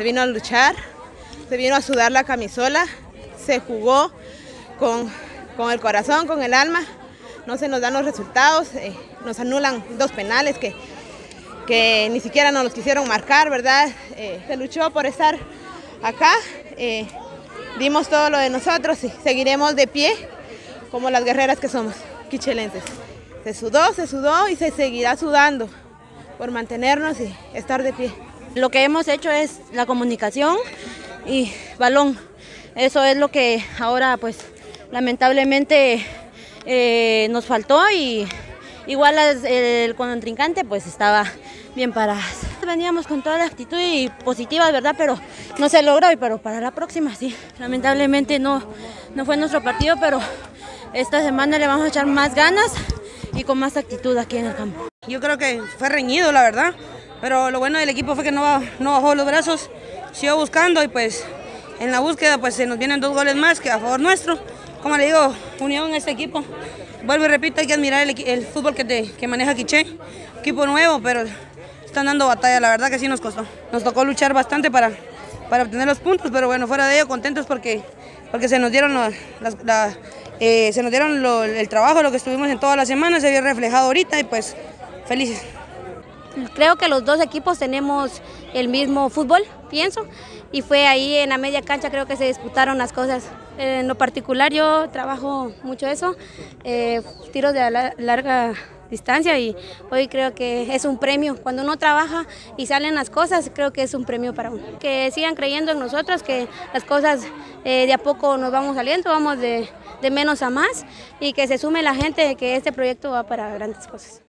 se vino a luchar, se vino a sudar la camisola, se jugó con el corazón, con el alma. No se nos dan los resultados, nos anulan 2 penales que ni siquiera nos los quisieron marcar, ¿verdad? Se luchó por estar acá, dimos todo lo de nosotros y seguiremos de pie como las guerreras que somos, quichelenses. Se sudó y se seguirá sudando por mantenernos y estar de pie. Lo que hemos hecho es la comunicación y balón. Eso es lo que ahora pues lamentablemente nos faltó, y igual el contrincante pues estaba bien paradas. Veníamos con toda la actitud y positiva, ¿verdad? Pero no se logró, pero para la próxima sí. Lamentablemente no fue nuestro partido, pero esta semana le vamos a echar más ganas y con más actitud aquí en el campo. Yo creo que fue reñido, la verdad, pero lo bueno del equipo fue que no bajó los brazos, siguió buscando y pues en la búsqueda pues se nos vienen 2 goles más que a favor nuestro. Como le digo, unión en este equipo. Vuelvo y repito, hay que admirar el fútbol que maneja Quiché. Equipo nuevo, pero están dando batalla, la verdad que sí nos costó. Nos tocó luchar bastante para obtener los puntos, pero bueno, fuera de ello contentos porque se nos dieron, el trabajo, lo que estuvimos en toda la semana, se vio reflejado ahorita y pues felices. Creo que los 2 equipos tenemos el mismo fútbol, pienso, y fue ahí en la media cancha creo que se disputaron las cosas. En lo particular yo trabajo mucho eso, tiros de larga distancia, y hoy creo que es un premio. Cuando uno trabaja y salen las cosas, creo que es un premio para uno. Que sigan creyendo en nosotros, que las cosas de a poco nos vamos saliendo, vamos de menos a más, y que se sume la gente, que este proyecto va para grandes cosas.